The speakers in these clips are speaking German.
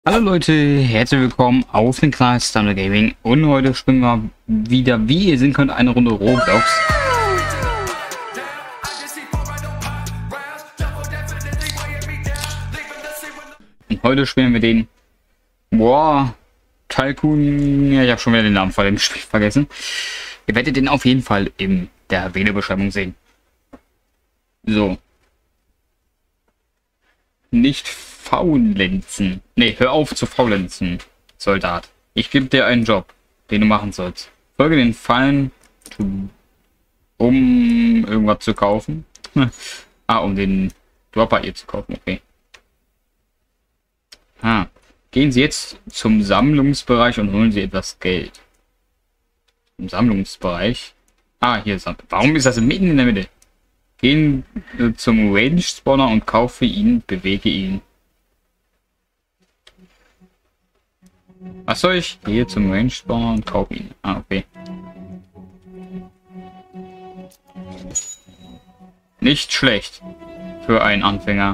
Hallo Leute, herzlich willkommen auf dem Kanal Standard Gaming und heute spielen wir wieder, wie ihr sehen könnt, eine Runde Roblox. Und heute spielen wir den Tycoon, ja, ich habe schon wieder den Namen vor dem Spiel vergessen. Ihr werdet den auf jeden Fall in der Videobeschreibung sehen. So. Nicht faulenzen. Ne, hör auf zu faulenzen, Soldat. Ich gebe dir einen Job, den du machen sollst. Folge den Fallen, um irgendwas zu kaufen. Um den Dropper hier zu kaufen, okay. Gehen Sie jetzt zum Sammlungsbereich und holen Sie etwas Geld. Im Sammlungsbereich? Hier ist er. Warum ist das mitten in der Mitte? Gehen zum Range Spawner und kaufe ihn, bewege ihn. Achso, ich gehe zum Range Spawner und kaufe ihn. Okay. Nicht schlecht für einen Anfänger.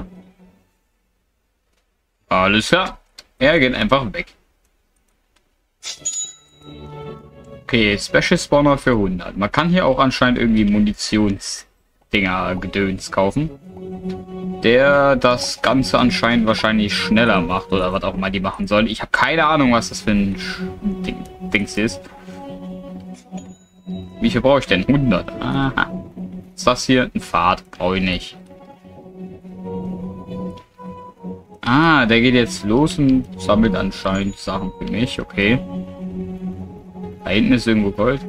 Alles klar. Er geht einfach weg. Okay, Special Spawner für 100. Man kann hier auch anscheinend irgendwie Munitionsdinger Gedöns kaufen, der das Ganze anscheinend wahrscheinlich schneller macht oder was auch immer die machen sollen. Ich habe keine Ahnung, was das für ein Dings ist. Wie viel brauche ich denn? 100. Aha. Ist das hier ein Pfad? Brauche ich nicht. Der geht jetzt los und sammelt anscheinend Sachen für mich. Okay. Da hinten ist irgendwo Gold.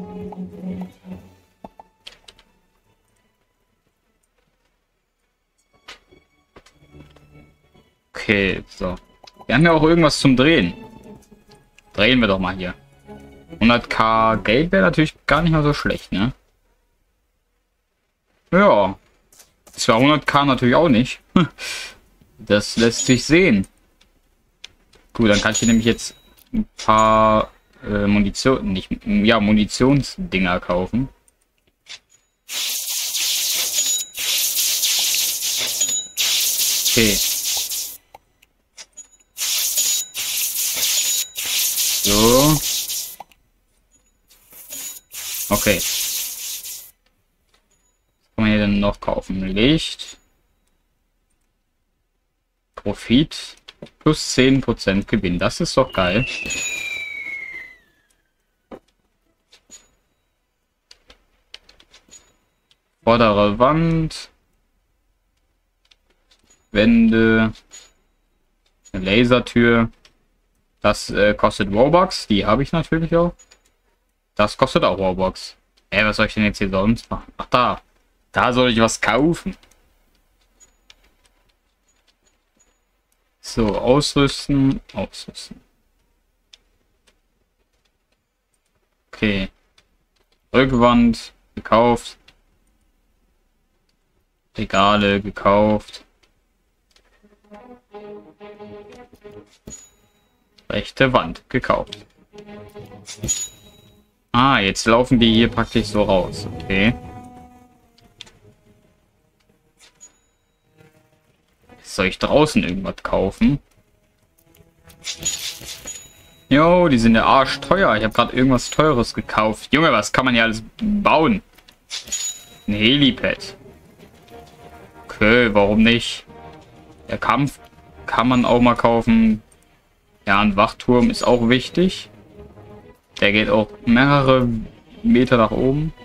Okay, so. Wir haben ja auch irgendwas zum Drehen. Drehen wir doch mal hier. 100k Geld wäre natürlich gar nicht mal so schlecht, ne? Ja. 200k natürlich auch nicht. Das lässt sich sehen. Gut, dann kann ich hier nämlich jetzt ein paar Munitionsdinger kaufen. Okay. So. Okay. Was kann man hier denn noch kaufen? Licht. Profit. Plus 10% Gewinn. Das ist doch geil. Vordere Wand. Wände. Eine Lasertür. Das kostet Robux. Die habe ich natürlich auch. Das kostet auch Robux. Was soll ich denn jetzt hier sonst machen? Ach, da. Da soll ich was kaufen. So, ausrüsten. Ausrüsten. Okay. Rückwand. Gekauft. Regale. Gekauft. Rechte Wand. Gekauft. Jetzt laufen die hier praktisch so raus. Okay. Soll ich draußen irgendwas kaufen? Jo, die sind ja arschteuer. Ich habe gerade irgendwas Teures gekauft. Junge, was kann man hier alles bauen? Ein Helipad. Okay, warum nicht? Der Kampf kann man auch mal kaufen. Ja, ein Wachturm ist auch wichtig. Der geht auch mehrere Meter nach oben.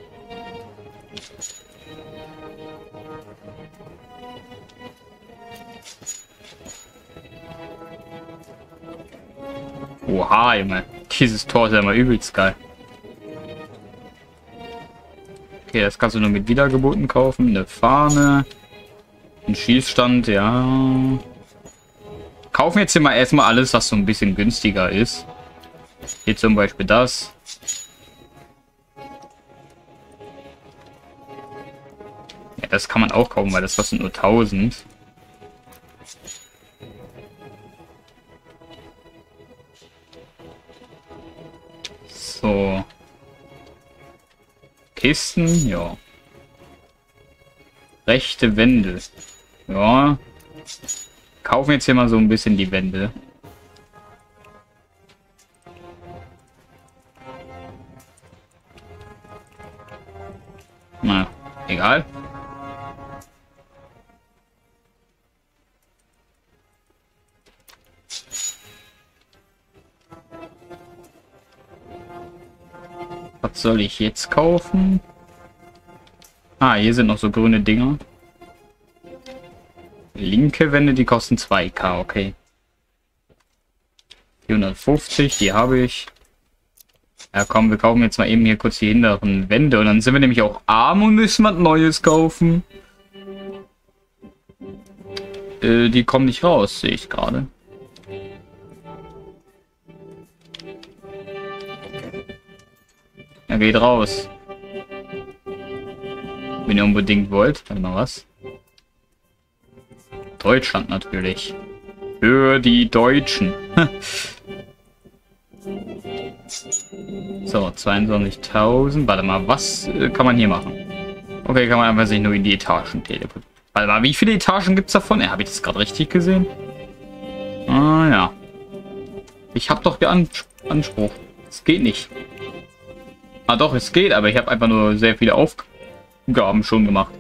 Oha, Junge. Dieses Tor ist ja mal übelst geil. Okay, das kannst du nur mit Wiedergeboten kaufen. Eine Fahne. Ein Schießstand, ja. Kaufen jetzt hier mal erstmal alles, was so ein bisschen günstiger ist. Hier zum Beispiel das. Ja, das kann man auch kaufen, weil das kostet nur 1000. So. Kisten, ja. Rechte Wände. Ja. Kaufen jetzt hier mal so ein bisschen die Wände. Egal. Was soll ich jetzt kaufen? Ah, hier sind noch so grüne Dinger. Linke Wände, die kosten 2.000, okay. 450, die habe ich. Ja komm, wir kaufen jetzt mal eben hier kurz die hinteren Wände. Und dann sind wir nämlich auch arm und müssen was Neues kaufen. Die kommen nicht raus, sehe ich gerade. Er geht raus. Wenn ihr unbedingt wollt. Warte mal, was? Deutschland natürlich. Für die Deutschen. So, 22.000. Warte mal, was kann man hier machen? Okay, kann man einfach sich nur in die Etagen teleportieren. Warte mal, wie viele Etagen gibt es davon? Habe ich das gerade richtig gesehen? Ah, ja. Ich habe doch den Anspruch. Es geht nicht. Ah, doch, es geht, aber ich habe einfach nur sehr viele Aufgaben schon gemacht.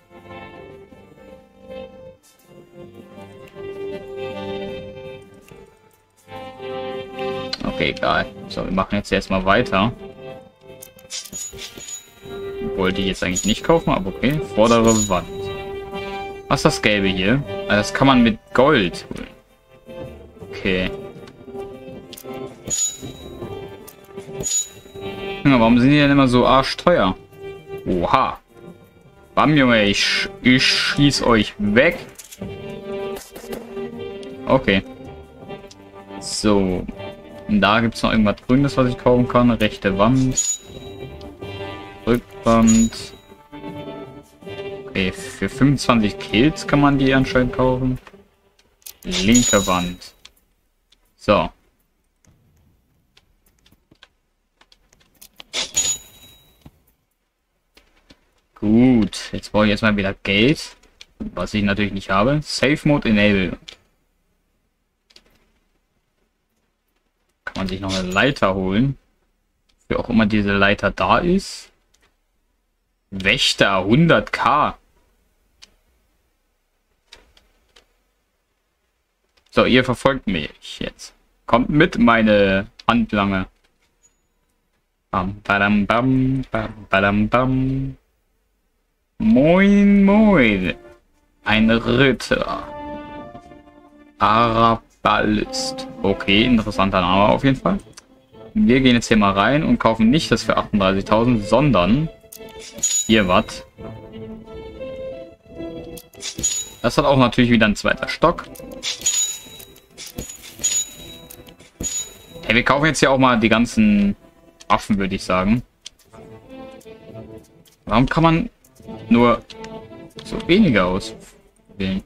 Okay, egal. So, wir machen jetzt erstmal weiter. Wollte ich jetzt eigentlich nicht kaufen, aber okay. Vordere Wand. Was ist das Gelbe hier? Das kann man mit Gold holen. Okay. Ja, warum sind die denn immer so arschteuer? Oha. Bam, Junge, ich schieß euch weg. Okay. So. Und da gibt es noch irgendwas Grünes, was ich kaufen kann. Rechte Wand. Rückwand. Okay, für 25 Kills kann man die anscheinend kaufen. Linke Wand. So. Gut, jetzt brauche ich erstmal wieder Geld. Was ich natürlich nicht habe. Safe Mode Enable. Kann man sich noch eine Leiter holen. Wie auch immer diese Leiter da ist. Wächter 100.000. So, ihr verfolgt mich jetzt. Kommt mit, meine Handlanger. Bam, badam, bam, bam, badam, bam. Moin, moin. Ein Ritter. Arbalist. Okay, interessanter Name auf jeden Fall. Wir gehen jetzt hier mal rein und kaufen nicht das für 38.000, sondern hier was. Das hat auch natürlich wieder ein zweiter Stock. Hey, wir kaufen jetzt hier auch mal die ganzen Waffen, würde ich sagen. Warum kann man nur so weniger auswählen?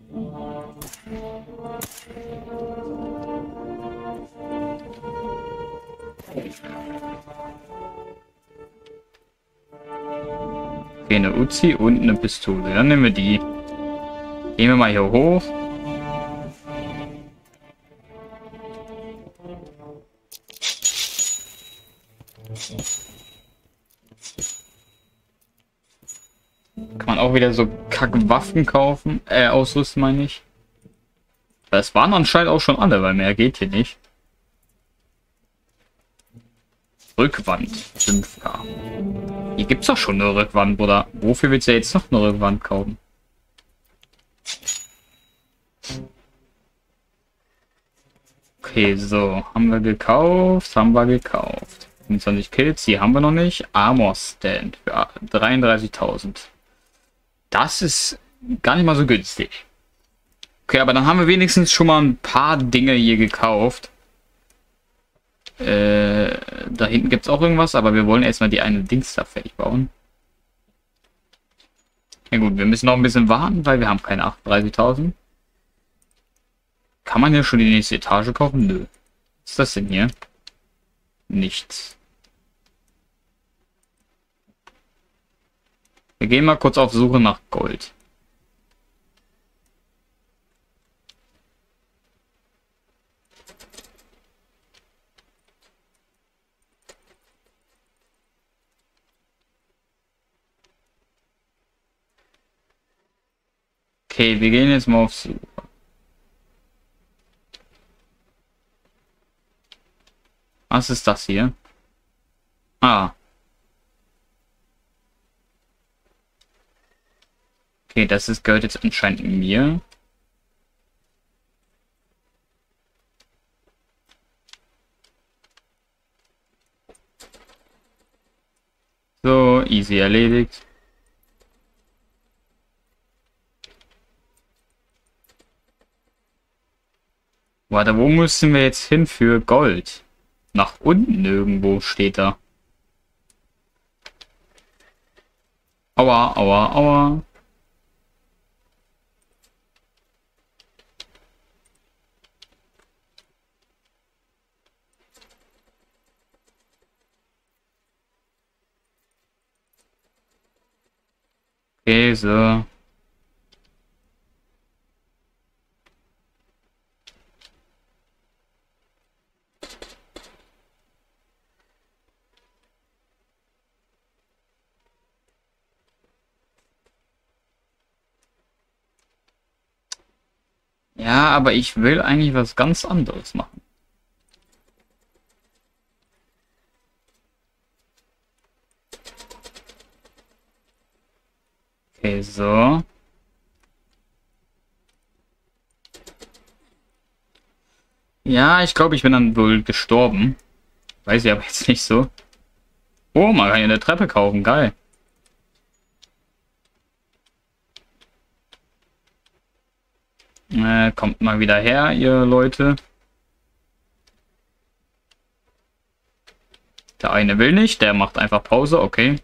Okay, eine Uzi und eine Pistole. Dann nehmen wir die. Gehen wir mal hier hoch. Kann man auch wieder so Kackwaffen kaufen. Ausrüsten meine ich. Das waren anscheinend auch schon alle, weil mehr geht hier nicht. Rückwand 5K. Hier gibt's doch schon eine Rückwand, Bruder. Wofür willst du jetzt noch eine Rückwand kaufen? Okay, so. Haben wir gekauft. 25 Kills, die haben wir noch nicht. Armor Stand für 33.000. Das ist gar nicht mal so günstig. Okay, aber dann haben wir wenigstens schon mal ein paar Dinge hier gekauft. Da hinten gibt es auch irgendwas, aber wir wollen erstmal die eine Dings da fertig bauen. Ja gut, wir müssen noch ein bisschen warten, weil wir haben keine 38.000. Kann man ja schon die nächste Etage kaufen? Nö. Was ist das denn hier? Nichts. Wir gehen mal kurz auf Suche nach Gold. Okay, wir gehen jetzt mal auf Suche. Was ist das hier? Ah. Okay, das ist, gehört jetzt anscheinend mir. So, easy erledigt. Warte, wo müssen wir jetzt hin für Gold? Nach unten irgendwo steht da. Aua, aua, aua. Okay, so. Ja, aber ich will eigentlich was ganz anderes machen. Okay, so. Ja, ich glaube, ich bin dann wohl gestorben. Weiß ich aber jetzt nicht so. Oh, man kann ja eine Treppe kaufen. Geil. Kommt mal wieder her, ihr Leute. Der eine will nicht, der macht einfach Pause, okay.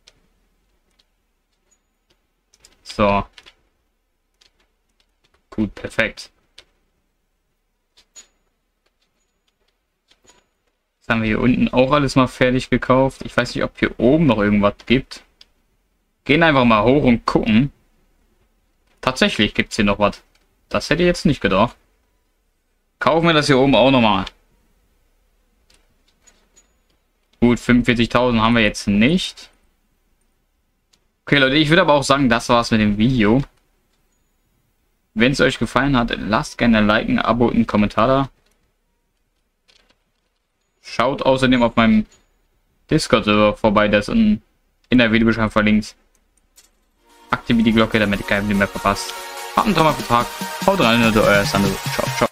So. Gut, perfekt. Jetzt haben wir hier unten auch alles mal fertig gekauft. Ich weiß nicht, ob hier oben noch irgendwas gibt. Gehen einfach mal hoch und gucken. Tatsächlich gibt es hier noch was. Das hätte ich jetzt nicht gedacht. Kaufen wir das hier oben auch nochmal. Gut, 45.000 haben wir jetzt nicht. Okay, Leute, ich würde aber auch sagen, das war's mit dem Video. Wenn es euch gefallen hat, lasst gerne ein Like, ein Abo und einen Kommentar da. Schaut außerdem auf meinem Discord-Server vorbei, der ist in der Videobeschreibung verlinkt. Aktiviert die Glocke, damit ihr kein Video mehr verpasst. Habt einen Tag. Haut rein, euer Sandro. Ciao, ciao.